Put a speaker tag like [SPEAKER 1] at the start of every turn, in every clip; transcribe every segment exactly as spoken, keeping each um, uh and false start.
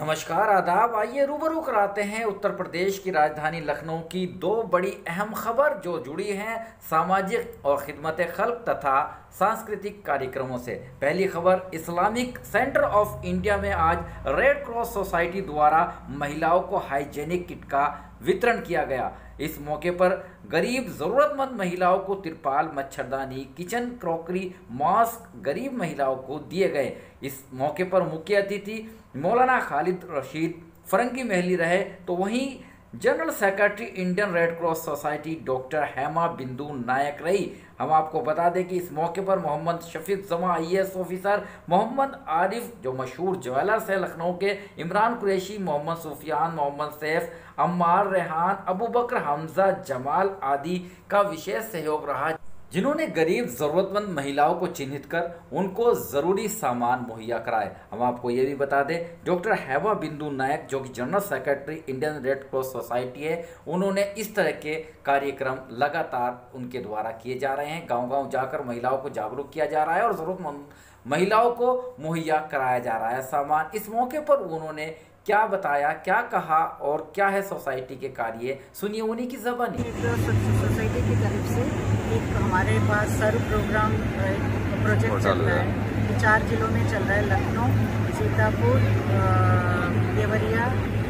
[SPEAKER 1] नमस्कार आदाब। आइए रूबरू कराते हैं उत्तर प्रदेश की राजधानी लखनऊ की दो बड़ी अहम खबर जो जुड़ी हैं सामाजिक और खिदमत खल्क तथा सांस्कृतिक कार्यक्रमों से। पहली खबर, इस्लामिक सेंटर ऑफ इंडिया में आज रेड क्रॉस सोसाइटी द्वारा महिलाओं को हाइजेनिक किट का वितरण किया गया। इस मौके पर गरीब ज़रूरतमंद महिलाओं को तिरपाल, मच्छरदानी, किचन क्रॉकरी, मास्क गरीब महिलाओं को दिए गए। इस मौके पर मुख्य अतिथि मौलाना खालिद रशीद फरंगी महली रहे, तो वहीं general secretary Indian Red Cross Society doctor Hema Bindu Nayak रही। हम आपको बता दें कि इस मौके पर Mohammad Shafiq Jama I A S officer, Mohammad Arif जो मशहूर ज्वेलर्स है लखनऊ के, इमरान कुरैशी, मोहम्मद सुफियान, मोहम्मद सैफ, अम्मार, रेहान, अबू बकर, हमजा, जमाल आदि का विशेष सहयोग रहा, जिन्होंने गरीब ज़रूरतमंद महिलाओं को चिन्हित कर उनको ज़रूरी सामान मुहैया कराए। हम आपको ये भी बता दें, डॉक्टर हेमा बिंदु नायक जो कि general secretary Indian Red Cross Society है, उन्होंने इस तरह के कार्यक्रम लगातार उनके द्वारा किए जा रहे हैं। गांव-गांव जाकर महिलाओं को जागरूक किया जा रहा है और ज़रूरतमंद महिलाओं को मुहैया कराया जा रहा है सामान। इस मौके पर उन्होंने क्या बताया, क्या कहा और क्या है सोसाइटी के कार्य, सुनिए उन्हीं की ज़बानी।
[SPEAKER 2] सोसाइटी की तरफ से एक हमारे पास सर्व प्रोग्राम प्रोजेक्ट चल रहा है, ये चार जिलों में चल रहा है, लखनऊ, सीतापुर, देवरिया,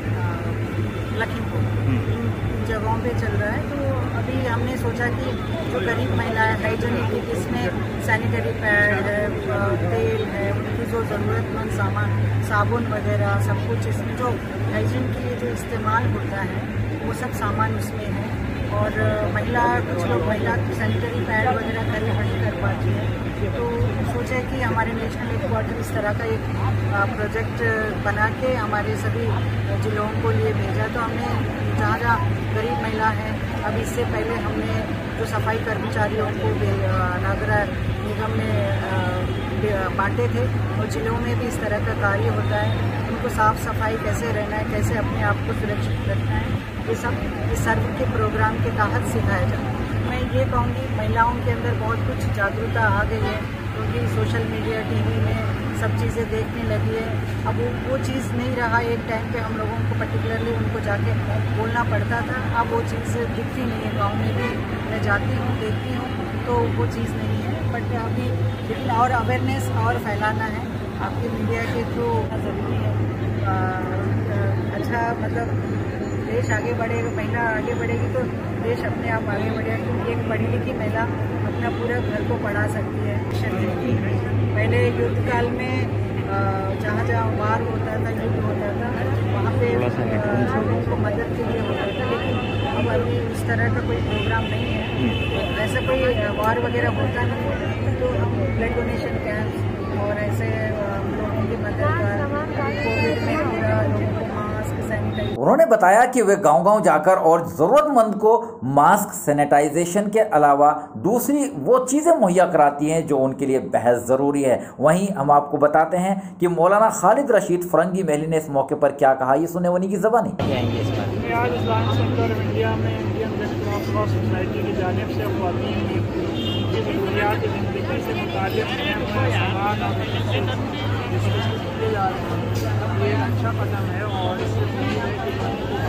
[SPEAKER 2] लखीमपुर, इन जगहों पे चल रहा है। तो अभी हमने सोचा कि जो गरीब महिलाएं हाइजीनिक, इसमें सैनिटरी पैड है, तेल है, उनकी जो ज़रूरतमंद सामान, साबुन वगैरह सब कुछ, इसमें जो हाइजीन के लिए जो इस्तेमाल होता है वो सब सामान उसमें है। और महिला कुछ लोग महिला सैनिटरी पैड वगैरह खरीद नहीं कर पाती है, तो सोचे कि हमारे नेशनल हेडक्वार्टर इस तरह का एक प्रोजेक्ट बना के हमारे सभी जिलों को लिए भेजा। तो हमने जहाँ जहाँ गरीब महिला हैं, अब इससे पहले हमने जो सफाई कर्मचारियों को नागरा निगम में बांटे थे, और जिलों में भी इस तरह का कार्य होता है। उनको साफ़ सफाई कैसे रहना है, कैसे अपने आप को सुरक्षित रखना है, ये सब इस सर्व के प्रोग्राम के तहत सिखाया जाता है। मैं ये कहूँगी महिलाओं के अंदर बहुत कुछ जागरूकता आ गई है, क्योंकि सोशल मीडिया, टीवी में सब चीज़ें देखने लगी है। अब वो वो चीज़ नहीं रहा। एक टाइम पे हम लोगों को पर्टिकुलरली उनको जाके बोलना पड़ता था, अब वो चीज़ दिखती नहीं है। गाँव में भी मैं जाती हूँ, देखती हूँ, तो वो चीज़ नहीं है। बट अभी लेकिन और अवेयरनेस और फैलाना है आपके मीडिया के थ्रू, ज़रूरी है। आ, अच्छा, मतलब देश आगे बढ़ेगा, महिला आगे बढ़ेगी तो देश अपने आप आगे बढ़ेगा, क्योंकि एक पढ़ी लिखी महिला अपना पूरा घर को पढ़ा सकती है। पहले युद्ध काल में जहाँ जहाँ वार होता था, युद्ध होता था, वहाँ पे लोगों को मदद के लिए होता था, लेकिन अब अभी इस तरह का कोई प्रोग्राम नहीं है। ऐसा कोई वार वगैरह होता नहीं है, तो हम ब्लड डोनेशन कैंप्स और ऐसे लोगों की मदद कर कोविड में पूरा लोगों को मास्क, सैनिटाइजर।
[SPEAKER 1] उन्होंने बताया कि वे गांव-गांव जाकर और ज़रूरतमंद को मास्क, सैनिटाइजेशन के अलावा दूसरी वो चीज़ें मुहैया कराती हैं जो उनके लिए बेहद ज़रूरी है। वहीं हम आपको बताते हैं कि मौलाना खालिद रशीद फरंगी महली ने इस मौके पर क्या कहा, ये सुने उन्हीं की ज़बानी।
[SPEAKER 3] आज इस्लामिक सेंटर ऑफ इंडिया में इंडियन रेड क्रॉस सोसाइटी की जानिब से ख़वातीन की ज़रूरियात ज़िंदगी से मुताल्लिक़ सामान और किए जा रहे हैं, ये अच्छा कदम है और इससे उम्मीद है कि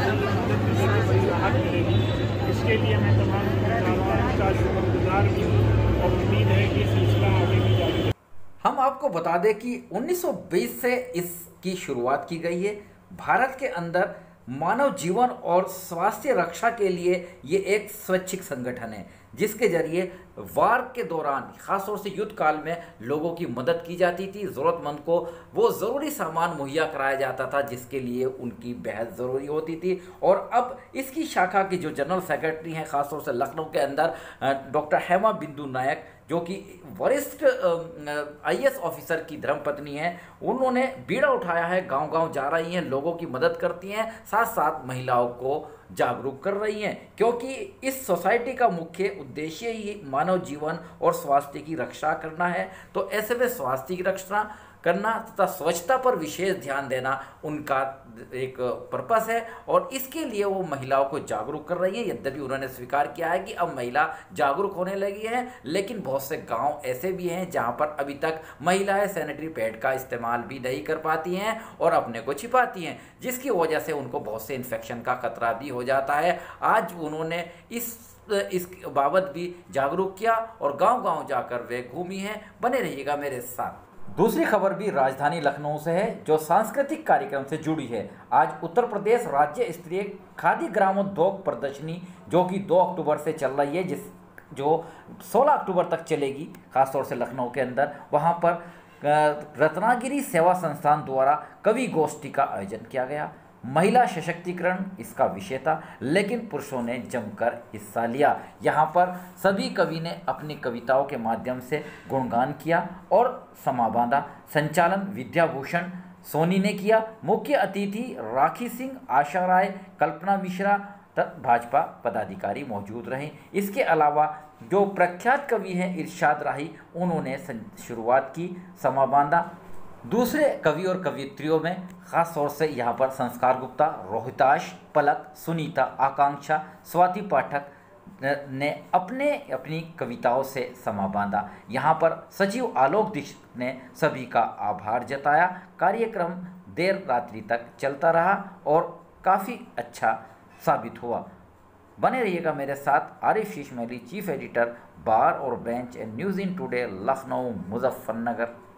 [SPEAKER 3] बड़ी राहत मिलेगी। इसके लिए मैं तमाम का शुक्रगुजार भी हूँ और उम्मीद है कि सिलसिला आगे भी जारी।
[SPEAKER 1] हम आपको बता दें कि उन्नीस सौ बीस से इसकी शुरुआत की गई है। भारत के अंदर मानव जीवन और स्वास्थ्य रक्षा के लिए ये एक स्वैच्छिक संगठन है, जिसके जरिए वार के दौरान, ख़ासतौर से युद्ध काल में लोगों की मदद की जाती थी। ज़रूरतमंद को वो ज़रूरी सामान मुहैया कराया जाता था जिसके लिए उनकी बेहद ज़रूरी होती थी। और अब इसकी शाखा की जो जनरल सेक्रेटरी हैं, ख़ासतौर से लखनऊ के अंदर डॉक्टर हेमा बिंदु नायक, जो कि वरिष्ठ आई ए एस ऑफिसर की धर्मपत्नी हैं, उन्होंने बीड़ा उठाया है, गांव-गांव जा रही हैं, लोगों की मदद करती हैं, साथ साथ महिलाओं को जागरूक कर रही हैं, क्योंकि इस सोसाइटी का मुख्य उद्देश्य ही मानव जीवन और स्वास्थ्य की रक्षा करना है। तो ऐसे में स्वास्थ्य की रक्षा करना तथा स्वच्छता पर विशेष ध्यान देना उनका एक पर्पस है, और इसके लिए वो महिलाओं को जागरूक कर रही है। यद्यपि उन्होंने स्वीकार किया है कि अब महिला जागरूक होने लगी है, लेकिन बहुत से गांव ऐसे भी हैं जहां पर अभी तक महिलाएं सैनिटरी पैड का इस्तेमाल भी नहीं कर पाती हैं और अपने को छिपाती हैं, जिसकी वजह से उनको बहुत से इन्फेक्शन का खतरा भी हो जाता है। आज उन्होंने इस इस बाबत भी जागरूक किया और गांव-गांव जाकर वे घूमी हैं। बने रहिएगा मेरे साथ। दूसरी खबर भी राजधानी लखनऊ से है, जो सांस्कृतिक कार्यक्रम से जुड़ी है। आज उत्तर प्रदेश राज्य स्तरीय खादी ग्रामोद्योग प्रदर्शनी, जो कि दो अक्टूबर से चल रही है, जिस जो सोलह अक्टूबर तक चलेगी, खासतौर से लखनऊ के अंदर, वहां पर रत्नागिरी सेवा संस्थान द्वारा कवि गोष्ठी का आयोजन किया गया। महिला सशक्तिकरण इसका विषय था, लेकिन पुरुषों ने जमकर हिस्सा लिया। यहाँ पर सभी कवि ने अपनी कविताओं के माध्यम से गुणगान किया और समा बांधा। संचालन विद्याभूषण सोनी ने किया। मुख्य अतिथि राखी सिंह, आशा राय, कल्पना मिश्रा तथा भाजपा पदाधिकारी मौजूद रहे। इसके अलावा जो प्रख्यात कवि हैं इरशाद राही, उन्होंने शुरुआत की, समा बांधा। दूसरे कवि और कवियत्रियों में खास तौर से यहाँ पर संस्कार गुप्ता, रोहिताश, पलक, सुनीता, आकांक्षा, स्वाति पाठक ने अपने अपनी कविताओं से समा बांधा। यहाँ पर सचिव आलोक दीक्षित ने सभी का आभार जताया। कार्यक्रम देर रात्रि तक चलता रहा और काफ़ी अच्छा साबित हुआ। बने रहिएगा मेरे साथ। आरिफ शीश मैली, चीफ एडिटर, बार और bench and news in today, Lucknow, Muzaffarnagar.